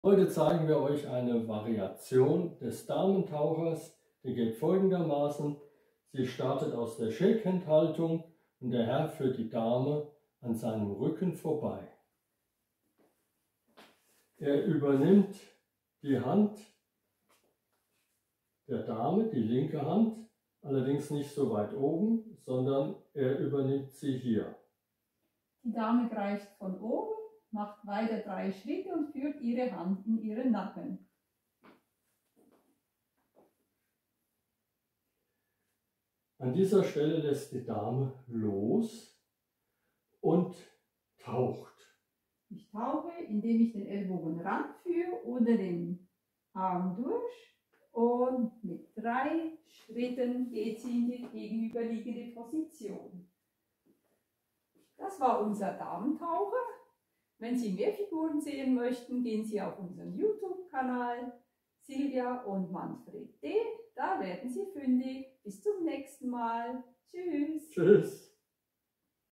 Heute zeigen wir euch eine Variation des Damentauchers, die geht folgendermaßen. Sie startet aus der Shakehand-Haltung und der Herr führt die Dame an seinem Rücken vorbei. Er übernimmt die Hand der Dame, die linke Hand, allerdings nicht so weit oben, sondern er übernimmt sie hier. Die Dame greift von oben, macht weiter 3 Schritte und führt ihre Hand in ihren Nacken. An dieser Stelle lässt die Dame los und taucht. Ich tauche, indem ich den Ellbogen ranführe oder den Arm durch, und mit 3 Schritten geht sie in die gegenüberliegende Position. Das war unser Damentaucher. Wenn Sie mehr Figuren sehen möchten, gehen Sie auf unseren YouTube-Kanal Silvia und Manfred D. Da werden Sie fündig. Bis zum nächsten Mal. Tschüss. Tschüss.